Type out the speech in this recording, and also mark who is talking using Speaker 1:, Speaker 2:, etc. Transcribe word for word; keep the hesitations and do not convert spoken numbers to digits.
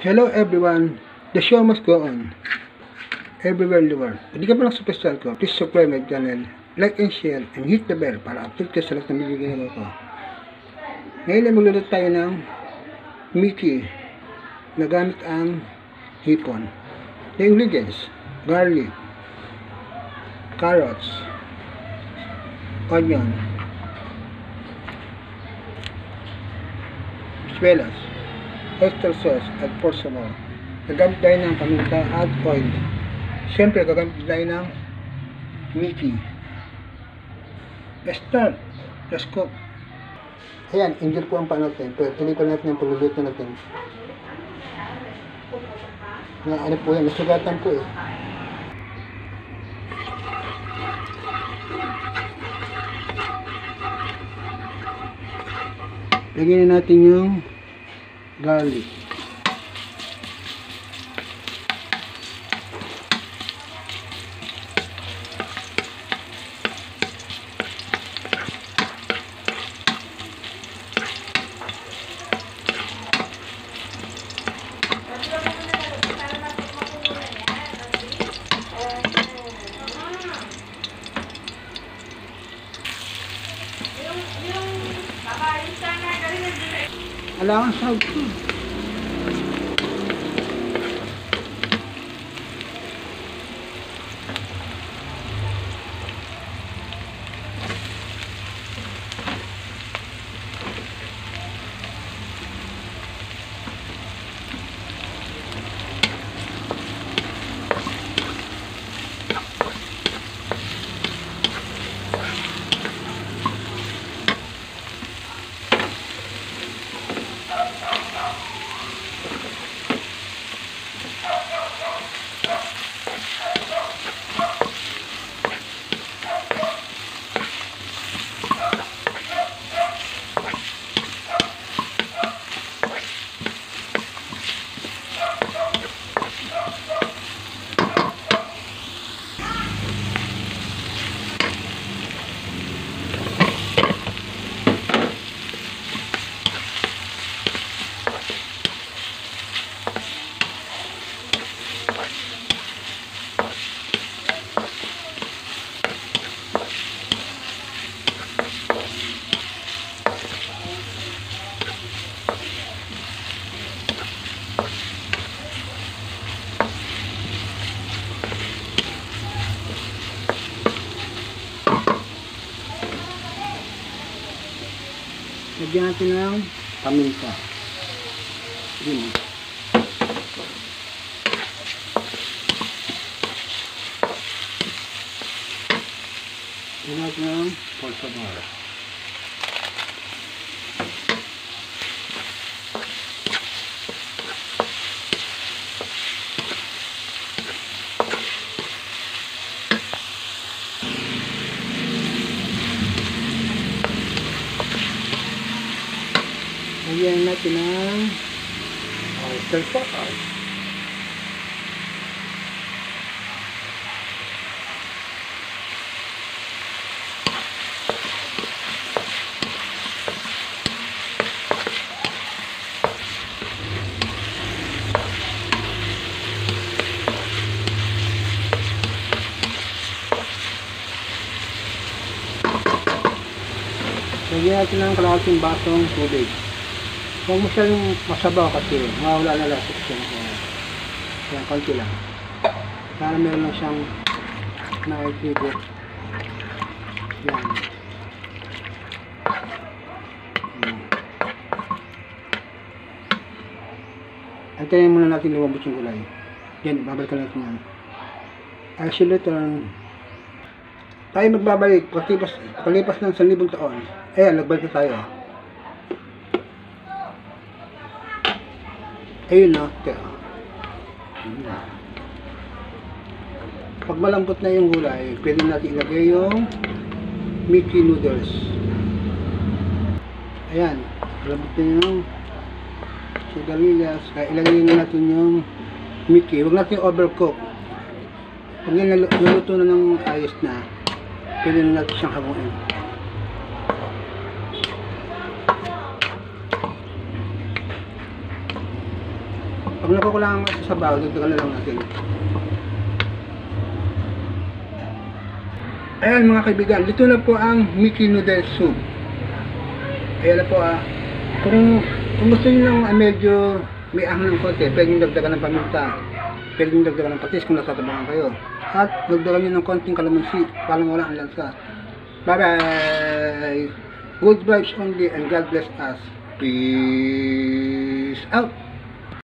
Speaker 1: Hello everyone, the show must go on everywhere in the world. Kung di ka pa lang subscribe ko, please subscribe my channel, like and share, and hit the bell para update ka sa lahat ng bibigyan ko. Ngayon ay magluluto tayo ng Miki na gamit ang hipon. The ingredients: garlic, carrots, onion, swelas, oyster sauce at pork sabor. Gagamit tayo ng paminta at oil. Siyempre, gagamit tayo ng Miki. Let's start. Let's cook. Ayan, injure po ang pan natin. Pero tuloy pa natin ang pagluluto natin. Na, ano po yan, nasugatan po eh. Lagyan na natin yung garlic. Alangan sa ito. Lagyan natin ng paminta. Yun. Lagyan natin ng pork sabor. Lagyan natin ng oyster sauce. Lagyan natin ng kalahating basong tubig. Huwag mo siyang masabaw kasi mawala na lasik siya. Kaya konti lang. Para meron lang siyang naikibot. Yan. Hmm. Antayin muna natin lumabot yung gulay. Yan, babalikan natin yan. Actually, ito lang. Tayo magbabalik. Palipas, palipas ng isang libong taon. Ayan, nagbalik na tayo. Ayun na, pag malambot na yung gulay, pwede natin ilagay yung Miki noodles. Ayan, malambot na yung sigarilyas. Kaya ilagay na natin yung Miki. Huwag natin overcook. Pag yan naluto na ng ayos na, pwede na natin siyang hamuin. Pag nakukulangan ka sa sabaw, dagdagan na lang natin. Ayan mga kaibigan, dito na po ang Miki Noodles Soup. Ayan na po ah. Kung, kung gusto nyo lang ah, medyo may ahang ng konti, pwede nyo dagdagan ng paminta. Pwede nyo dagdagan ng patis kung natatabangan kayo. At dagdagan nyo ng konting kalamansi, parang wala ang lansa. Bye bye! Good vibes only and God bless us. Peace out!